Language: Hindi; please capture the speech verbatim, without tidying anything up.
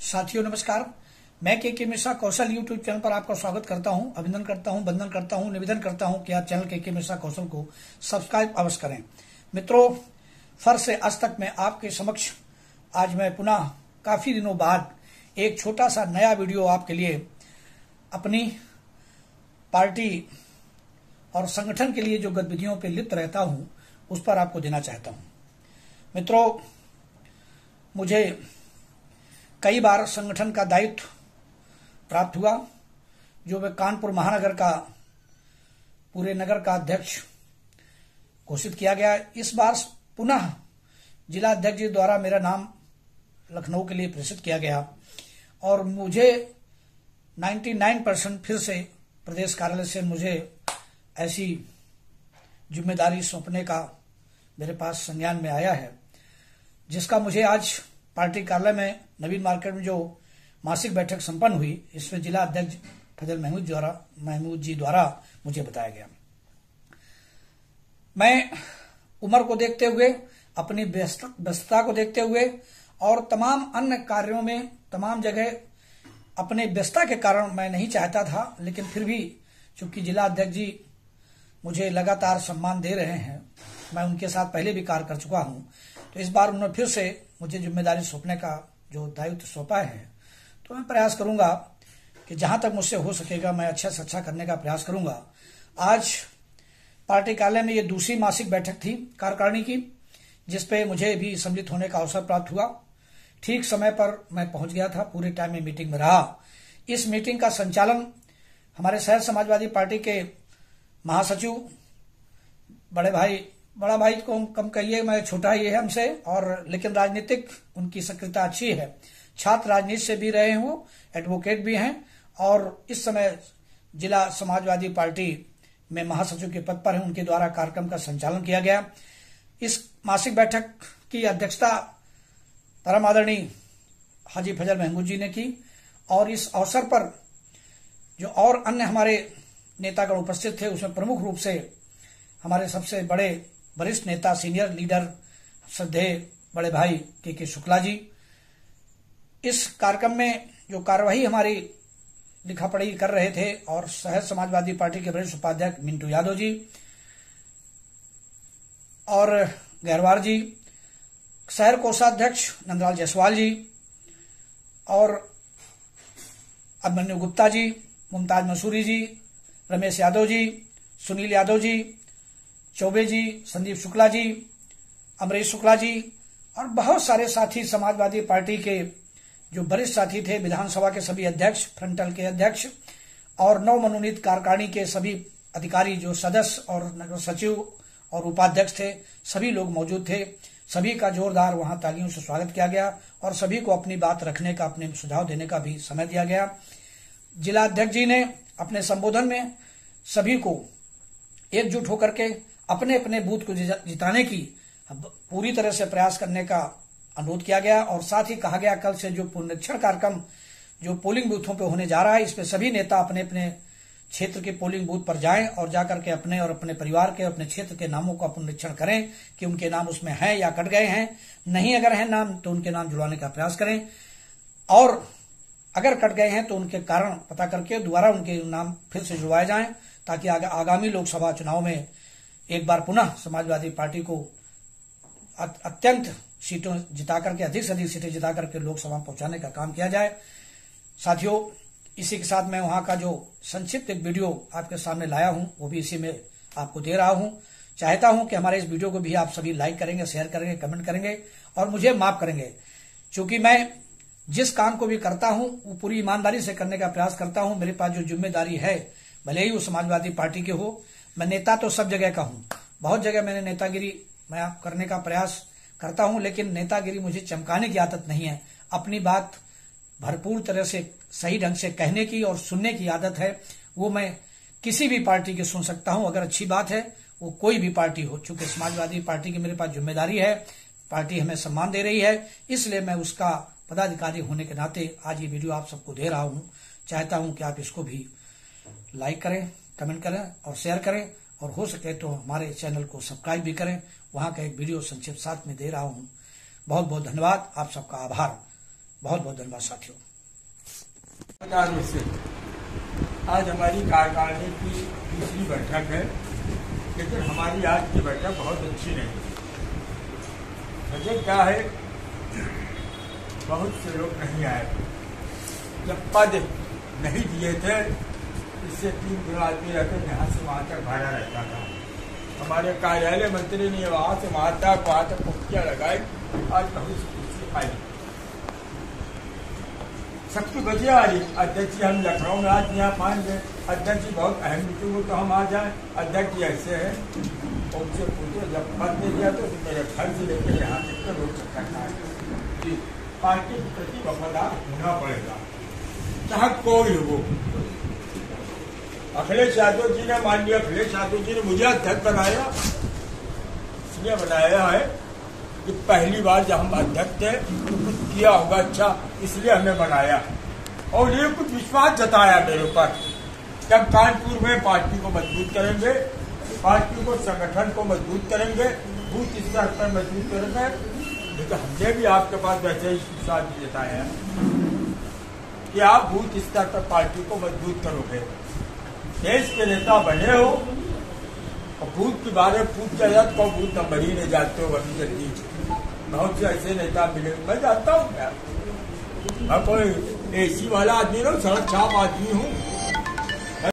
साथियों नमस्कार। मैं के के मिश्रा कौशल यूट्यूब चैनल पर आपका स्वागत करता हूं, अभिनंदन करता हूं, वंदन करता हूं, निवेदन करता हूं कि आप चैनल के के मिश्रा कौशल को सब्सक्राइब अवश्य करें। मित्रों, फर्स्ट से आज तक में आपके समक्ष आज मैं पुनः काफी दिनों बाद एक छोटा सा नया वीडियो आपके लिए अपनी पार्टी और संगठन के लिए जो गतिविधियों पर लिप्त रहता हूं उस पर आपको देना चाहता हूं। मित्रों, मुझे कई बार संगठन का दायित्व प्राप्त हुआ, जो वे कानपुर महानगर का पूरे नगर का अध्यक्ष घोषित किया गया। इस बार पुनः जिला अध्यक्ष जी द्वारा मेरा नाम लखनऊ के लिए प्रेषित किया गया और मुझे निन्यानवे परसेंट फिर से प्रदेश कार्यालय से मुझे ऐसी जिम्मेदारी सौंपने का मेरे पास संज्ञान में आया है, जिसका मुझे आज पार्टी कार्यालय में नवीन मार्केट में जो मासिक बैठक संपन्न हुई, इसमें जिला अध्यक्ष फजल महमूद द्वारा महमूद जी द्वारा मुझे बताया गया। मैं उम्र को देखते हुए, अपनी व्यस्तता को देखते हुए और तमाम अन्य कार्यों में तमाम जगह अपने व्यस्तता के कारण मैं नहीं चाहता था, लेकिन फिर भी चूंकि जिला अध्यक्ष जी मुझे लगातार सम्मान दे रहे हैं, मैं उनके साथ पहले भी कार्य कर चुका हूं, तो इस बार उन्होंने फिर से मुझे जिम्मेदारी सौंपने का जो दायित्व सौंपा है, तो मैं प्रयास करूंगा कि जहां तक मुझसे हो सकेगा मैं अच्छा से अच्छा करने का प्रयास करूंगा। आज पार्टी कार्यालय में ये दूसरी मासिक बैठक थी कार्यकारिणी की, जिसपे मुझे भी सम्मिलित होने का अवसर प्राप्त हुआ। ठीक समय पर मैं पहुंच गया था, पूरे टाइम में मीटिंग में रहा। इस मीटिंग का संचालन हमारे शहर समाजवादी पार्टी के महासचिव बड़े भाई बड़ा भाई को कम कहिए, मैं छोटा ही है हमसे, और लेकिन राजनीतिक उनकी सक्रियता अच्छी है। छात्र राजनीति से भी रहे हो, एडवोकेट भी हैं और इस समय जिला समाजवादी पार्टी में महासचिव के पद पर हैं। उनके द्वारा कार्यक्रम का संचालन किया गया। इस मासिक बैठक की अध्यक्षता परम आदरणीय हाजी फजल महमूद जी ने की और इस अवसर पर जो और अन्य हमारे नेतागण उपस्थित थे, उसमें प्रमुख रूप से हमारे सबसे बड़े वरिष्ठ नेता, सीनियर लीडर, श्रद्धेय बड़े भाई के के शुक्ला जी। इस कार्यक्रम में जो कार्यवाही हमारी लिखा पढ़ी कर रहे थे और शहर समाजवादी पार्टी के वरिष्ठ उपाध्यक्ष मिंटू यादव जी और गहरवार जी, शहर कोषाध्यक्ष नंदलाल जायसवाल जी और अभिमन्यु गुप्ता जी, मुमताज मंसूरी जी, रमेश यादव जी, सुनील यादव जी, चौबे जी, संदीप शुक्ला जी, अमरीश शुक्ला जी और बहुत सारे साथी समाजवादी पार्टी के जो वरिष्ठ साथी थे, विधानसभा के सभी अध्यक्ष, फ्रंटल के अध्यक्ष और नव मनोनीत कार्यकारिणी के सभी अधिकारी जो सदस्य और नगर सचिव और उपाध्यक्ष थे, सभी लोग मौजूद थे। सभी का जोरदार वहां तालियों से स्वागत किया गया और सभी को अपनी बात रखने का, अपने सुझाव देने का भी समय दिया गया। जिला अध्यक्ष जी ने अपने संबोधन में सभी को एकजुट होकर के अपने अपने बूथ को जिताने की पूरी तरह से प्रयास करने का अनुरोध किया गया और साथ ही कहा गया कल से जो पुनरीक्षण कार्यक्रम जो पोलिंग बूथों पे होने जा रहा है, इसमें सभी नेता अपने अपने क्षेत्र के पोलिंग बूथ पर जाएं और जाकर के अपने और अपने परिवार के, अपने क्षेत्र के नामों का पुनरीक्षण करें कि उनके नाम उसमें हैं या कट गए हैं। नहीं अगर हैं नाम तो उनके नाम जुड़वाने का प्रयास करें और अगर कट गए हैं तो उनके कारण पता करके दोबारा उनके नाम फिर से जुड़वाए जाएं, ताकि आग, आगामी लोकसभा चुनाव में एक बार पुनः समाजवादी पार्टी को अत्यंत सीटों जिता करके, अधिक से अधिक सीटें जिता करके लोकसभा पहुंचाने का काम किया जाए। साथियों, इसी के साथ मैं वहां का जो संक्षिप्त एक वीडियो आपके सामने लाया हूं, वो भी इसी में आपको दे रहा हूं। चाहता हूं कि हमारे इस वीडियो को भी आप सभी लाइक करेंगे, शेयर करेंगे, कमेंट करेंगे और मुझे माफ करेंगे, क्योंकि मैं जिस काम को भी करता हूं वो पूरी ईमानदारी से करने का प्रयास करता हूं। मेरे पास जो जिम्मेदारी है, भले ही वो समाजवादी पार्टी के हो, मैं नेता तो सब जगह का हूं, बहुत जगह मैंने नेतागिरी मैं करने का प्रयास करता हूं, लेकिन नेतागिरी मुझे चमकाने की आदत नहीं है। अपनी बात भरपूर तरह से सही ढंग से कहने की और सुनने की आदत है। वो मैं किसी भी पार्टी की सुन सकता हूं, अगर अच्छी बात है, वो कोई भी पार्टी हो। चूंकि समाजवादी पार्टी की मेरे पास जिम्मेदारी है, पार्टी हमें सम्मान दे रही है, इसलिए मैं उसका पदाधिकारी होने के नाते आज ये वीडियो आप सबको दे रहा हूं। चाहता हूं कि आप इसको भी लाइक करें, कमेंट करें और शेयर करें और हो सके तो हमारे चैनल को सब्सक्राइब भी करें। वहां का एक वीडियो संक्षिप्त साथ में दे रहा हूं। बहुत बहुत धन्यवाद, आप सबका आभार। बहुत बहुत धन्यवाद साथियों। आज हमारी कार्यकारिणी की दूसरी बैठक है, लेकिन हमारी आज की बैठक बहुत अच्छी नहीं। वजह क्या है, बहुत से लोग नहीं आए। जब पद नहीं दिए थे, इससे तीन दिन आदमी रहते यहाँ से वहाँ तक भाड़ा रहता था। हमारे कार्यालय मंत्री ने वहाँ से वहाँ तक वहाँ तक पुख्तियाँ लगाई। आज बहुत सी कुर्सी आई, सबकी वजह आ रही। अध्यक्ष जी हम लखनऊ में आज यहाँ पाएंगे, अध्यक्ष जी बहुत अहम मीटिंग हो तो हम आ जाए। अध्यक्ष जी ऐसे है, उनसे पूछो जब पद दे दिया तो मेरे घर से लेकर यहाँ तक के लोग चक्कर खाए। पार्टी के प्रति वफादार होना पड़ेगा, चाहे कोई हो। अखिलेश यादव जी ने, मान लिया अखिलेश यादव जी ने मुझे अध्यक्ष बनाया, इसलिए बनाया है कि पहली बार जब हम अध्यक्ष थे तो कुछ किया होगा अच्छा, इसलिए हमें बनाया। और ये कुछ विश्वास जताया मेरे ऊपर कि हम कानपुर में पार्टी को मजबूत करेंगे, पार्टी को संगठन को मजबूत करेंगे, बूथ स्तर पर मजबूत करेंगे। लेकिन हमने भी आपके पास वैसे ही विश्वास जताया कि आप बूथ स्तर पर पार्टी को मजबूत करोगे। देश के नेता बने हो और बूथ के बारे में पूछ जाए तो बूथ नंबर ही नहीं जानते हो अभी जल्दी। बहुत से ऐसे नेता मिले, मैं जानता हूँ क्या, मैं कोई एसी वाला आदमी नहीं, सड़क छाप आदमी हूँ।